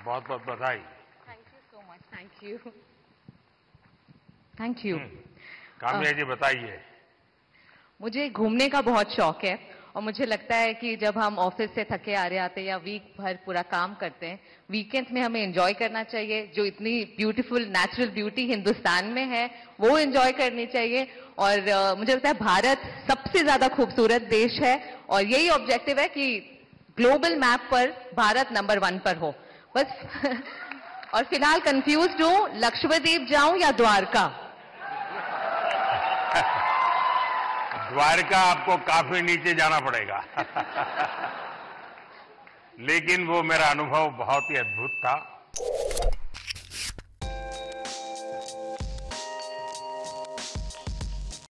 बहुत बहुत बधाई। Thank you so much. Thank you. Thank you. Kamya ji बताइए। मुझे घूमने का बहुत शौक है और मुझे लगता है कि जब हम ऑफिस से थके आ रहे आते हैं या वीक भर पूरा काम करते हैं, वीकेंड्स में हमें एंजॉय करना चाहिए। जो इतनी ब्यूटीफुल नेचुरल ब्यूटी हिंदुस्तान में है वो एंजॉय करनी चाहिए। और मुझे लगता है भारत सबसे ज्यादा खूबसूरत देश है और यही ऑब्जेक्टिव है कि ग्लोबल मैप पर भारत नंबर 1 पर हो बस। और फिलहाल कंफ्यूज्ड हूं, लक्षद्वीप जाऊं या द्वारका? द्वारका आपको काफी नीचे जाना पड़ेगा। लेकिन वो मेरा अनुभव बहुत ही अद्भुत था।